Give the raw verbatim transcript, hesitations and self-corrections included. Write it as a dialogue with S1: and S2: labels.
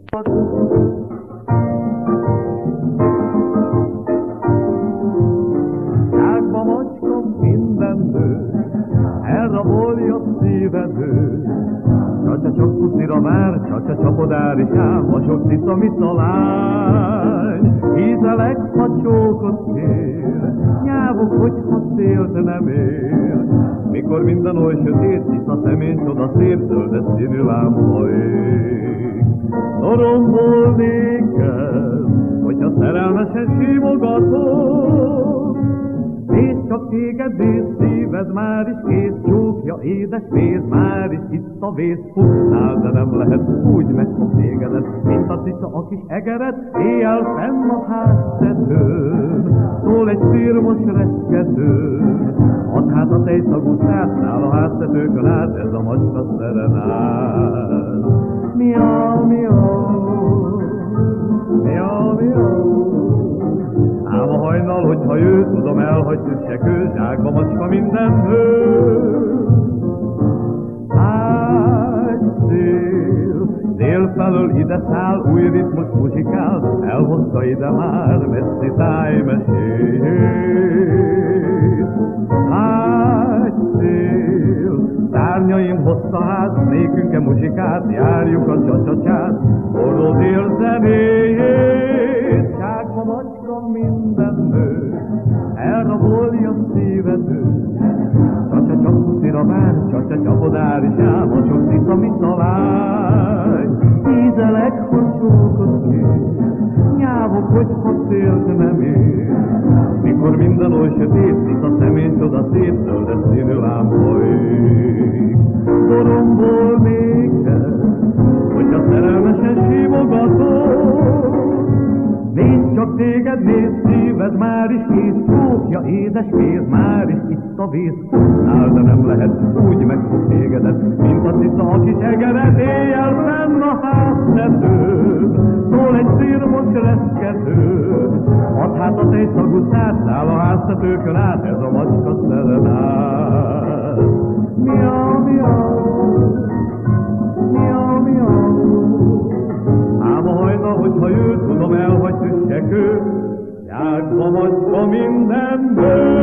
S1: Ágba macska minden nő, elrabolja szívedő. Csacsa csak puszira vár, csacsa csapodár is ám, a sok cica mica lány. Hízelek, ha csókot kér, nyávok, hogyha szélt nem ér. Mikor minden oly sötét, cica szemén csoda szép, zöldes színű lámpa ég. Noromból néked, hogyha szerelmesen simogatod, nézd csak téged, nézd, szíved már is kész, csókja, édes vér, már is itt a vész. Futnál, de nem lehet, úgy megfog tégedet, mint a cica a kis egeret, éjjel fenn a háztetőn, szól egy szirmos reszketőn. Add hát a tejszagú szát, nál a háztetőkön át, ez a macska szerenád. Miau, miau, miau, miau. Ám a hajnal, hogyha jő, tudom, elhagy tüssekő, zsákba macska minden nő. Ágy szél, dél felől ide száll, új ritmus muzsikál, elhozta ide már messzi tájmesét. Ágy szél, szárnyaim hozta hát, nékünk-e muzsikát, járjuk a csacsacsát, forró dél zenéjét. Zsákba macska minden nő, elrabolja szívedő. Csacsa csak puszira vár, csacsa csapodár is ám, a sok cica mica lány. Ízelek, hogy csókot kér, nyávok, hogyha szélt nem ér. Mikor minden oly sötét, cica szemén csoda szép, zöldes színű lámpa ég. Doromból néked, hogyha szerelmesen simogatod, nézd csak téged, nézd, szíved már is kész, csókja, édes vér, már is itt a vész. Futnál, de nem lehet, úgy megfog tégedet, mint a cica a kis egeret, éjjel fenn a háztetőn, szól egy szirmos reszketőn. Add hát a tejszagú szát, száll a háztetőkön át, ez a macska szerenád. Miau, miau, miau, miau. Ám a hajnal, hogyha jő, tudom, elhagy tüssekő, zsákba macska minden nő.